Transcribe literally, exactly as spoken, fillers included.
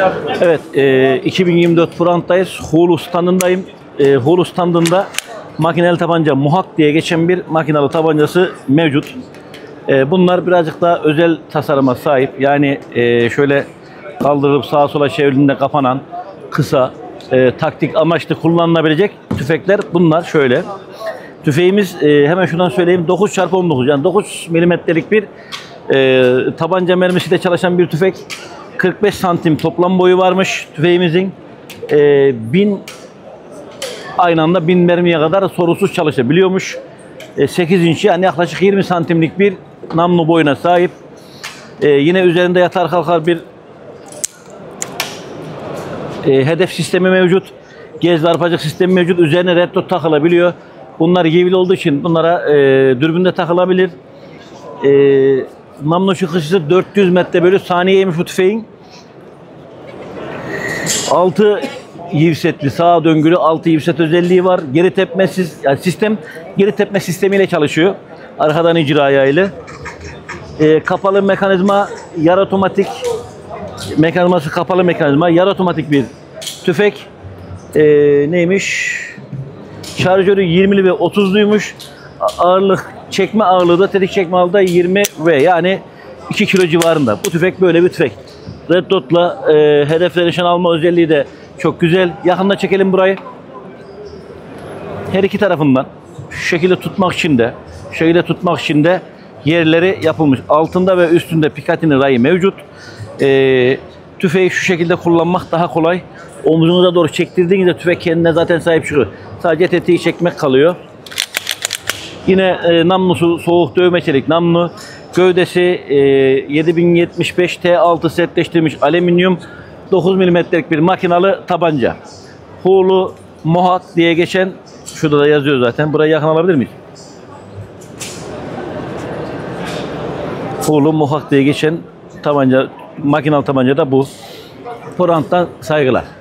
Evet, e, iki bin yirmi dört Front'tayız. Hulu standındayım. E, Hulu standında makineli tabanca Mohawk diye geçen bir makinalı tabancası mevcut. E, bunlar birazcık daha özel tasarıma sahip. Yani e, şöyle kaldırıp sağa sola çevrildiğinde kapanan, kısa, e, taktik amaçlı kullanılabilecek tüfekler bunlar şöyle. Tüfeğimiz e, hemen şuradan söyleyeyim, dokuz çarpı on dokuz, yani dokuz milimetrelik bir e, tabanca mermisiyle çalışan bir tüfek. kırk beş santim toplam boyu varmış tüfeğimizin. E, bin aynı anda bin mermiye kadar sorunsuz çalışabiliyormuş. E, sekiz inç, yani yaklaşık yirmi santimlik bir namlu boyuna sahip. E, yine üzerinde yatar kalkar bir e, hedef sistemi mevcut. Gez ve arpacık sistemi mevcut. Üzerine red dot takılabiliyor. Bunlar yivli olduğu için bunlara e, dürbünde takılabilir. E, namlu çıkışı dört yüz metre bölü saniyeymiş bu tüfeğin. altı yivsetli, sağa döngülü altı yivset özelliği var. Geri tepmesiz, yani sistem geri tepme sistemiyle çalışıyor. Arkadan icra ayağıyla. E, kapalı mekanizma, yarı otomatik mekanizması, kapalı mekanizma, yarı otomatik bir tüfek. E, neymiş? Şarjörü yirmili ve otuzluymuş. Ağırlık, çekme ağırlığı da, tetik çekme ağırlığı da yirmi ve yani iki kilo civarında. Bu tüfek böyle bir tüfek. Red Dot'la e, hedefle nişan alma özelliği de çok güzel. Yakında çekelim burayı. Her iki tarafından şu şekilde tutmak için de, şu şekilde tutmak için de yerleri yapılmış. Altında ve üstünde Picatinny rayı mevcut. E, tüfeği şu şekilde kullanmak daha kolay. Omuzunuza doğru çektirdiğinizde tüfek kendine zaten sahip çıkıyor. Sadece tetiği çekmek kalıyor. Yine e, namlusu soğuk dövme çelik namlu. Gövdesi e, yedi bin yetmiş beş T altı sertleştirilmiş alüminyum, dokuz milimetrelik bir makinalı tabanca. Hulu Mohawk diye geçen, şurada da yazıyor zaten. Burayı yakın alabilir miyiz? Hulu Mohawk diye geçen tabanca, makinalı tabanca da bu. Forant'tan saygılar.